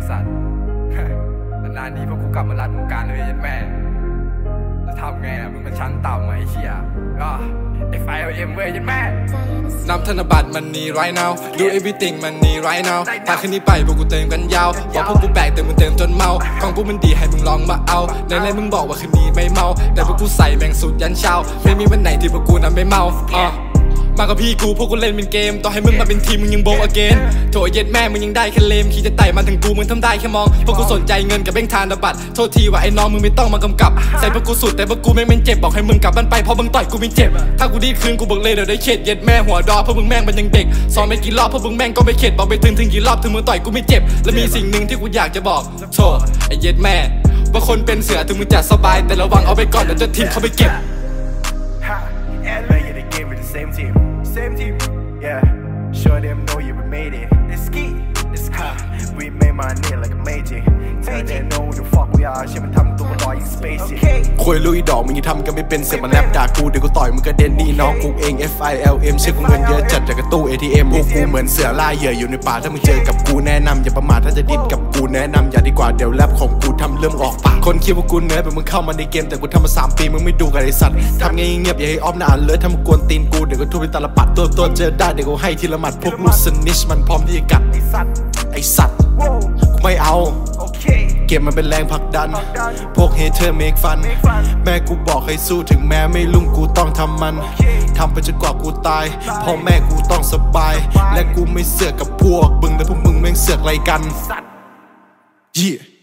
สัตว์นานนี้พวกกูกลับมารัดวงการเลยยันแม่จะทำไงมึงมันชั้นต่ำไอ้เชี่ยFILM เว้ยยันแม่นำธนบัตรมันนี่ right now do everything มันนี่ right now พาคืนนี้ไปพวกกูเติมกันยาวบอกพวกกูแปลกแต่มึงเติมจนเมาของกูมันดีให้มึงลองมาเอาในมึงบอกว่าคืนนี้ไม่เมาแต่พวกกูใส่แม่งสุดยันเช้าไม่มีวันไหนที่พวกกูนั้นไม่เมามากับพี่กูพวกกูเล่นเป็นเกมต่อให้มึงมาเป็นทีมมึงยังโบว์อเกนโถเย็ดแม่มึงยังได้แค่เลมขี่จะไต่มาถึงกูมึงทำได้แค่มองพวกกูสนใจเงินกับแบงค์ธนบัตรโทษทีว่าไอ้น้องมึงไม่ต้องมากำกับใส่พวกกูสุดแต่พวกกูแม่งเป็นเจ็บบอกให้มึงกลับบ้านไปเพราะมึงต่อยกูไม่เจ็บถ้ากูดีคืนกูบอกเลยเดี๋ยวได้เข็ดเย็ดแม่หัวดอเพราะมึงแม่งมันยังเด็กซ้อมไปกี่รอบเพราะมึงแม่งก็ไม่เข็ดบอกไปถึงกี่รอบถึงมึงต่อยกูไม่เจ็บและมีสิ่งหนึ่งที่กูอยากจะบอกโธ่ไอ้เย็ดแม่ว่าคนเป็นเสือถึงมึงจะสบายแต่ระวังเอาไปก่อนเดี๋ยวจะทิ้งเขาไปเก็บ Same team, yeah. Show them know you made it. It's ski, it's car. We made my name like a magic. Tell them know who the fuck we are. ใช่มันทำตัวมันลอยอย่าง spaceship. คุยลุยดอกมึงยังทำกันไม่เป็นเสียมันแลบด่ากูเดี๋ยวกูต่อยมึงกระเด็นนี่น้องกูเอง FILM เชื่อกูเงินเยอะจัดจากกระตู้ ATM พวกกูเหมือนเสือล่าเหยื่ออยู่ในป่าถ้ามึงเจอกับกูแนะนำอย่าประมาทถ้าจะดิ้นกับกูแนะนำอย่าดีกว่าเดี๋ยวแรปของกูทำเริ่มออกปากคนคิดว่ากูเนื้อแบบมึงเข้ามาในเกมแต่กูทำมา3 ปีมึงไม่ดูกันไอ้สัตว์ทำเงียบอย่าให้ออฟหน้าอ่านเลยถ้ามึงกวนตีนกูเดี๋ยวกูทุบเป็นตาลปัดตัวเจอได้เดี๋ยวกูให้ทีละหมัดพวกลูกสนิชมันพร้อมที่จะกัดไอ้สัตว์กูไม่เอาเก็บมันเป็นแรงผลักดันพวกเฮเธอร์เมคฟันแม่กูบอกให้สู้ถึงแม้ไม่ลุ่มกูต้องทำมันทำไปจนกว่ากูตายพ่อแม่กูต้องสบายและกูไม่เสือกกับพวกบึงแต่พวกมึงแม่งเสือกอะไรกัน